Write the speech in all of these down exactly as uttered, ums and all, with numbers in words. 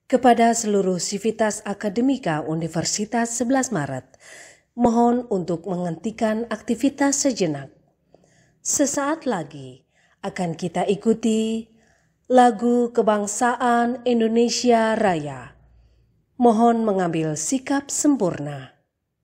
Kepada seluruh Sivitas Akademika Universitas sebelas Maret, mohon untuk menghentikan aktivitas sejenak. Sesaat lagi akan kita ikuti lagu kebangsaan Indonesia Raya. Mohon mengambil sikap sempurna.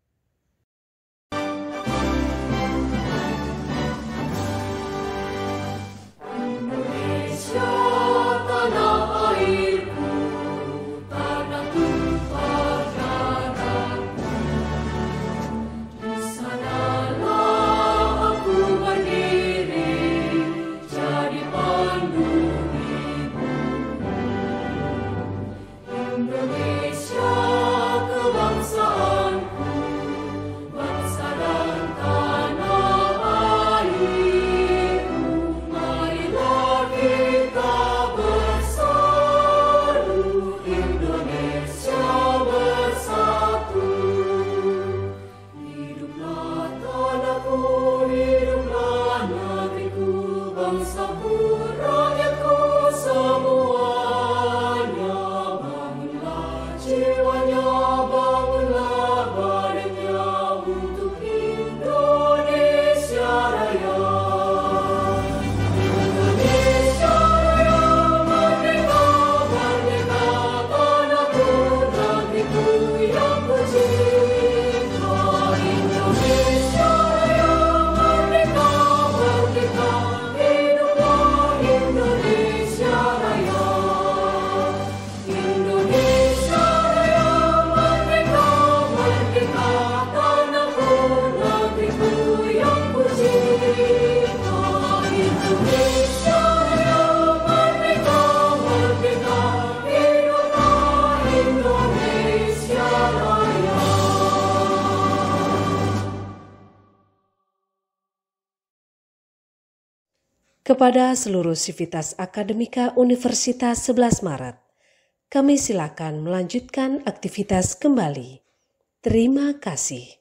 Kepada seluruh Sivitas Akademika Universitas sebelas Maret, kami silakan melanjutkan aktivitas kembali. Terima kasih.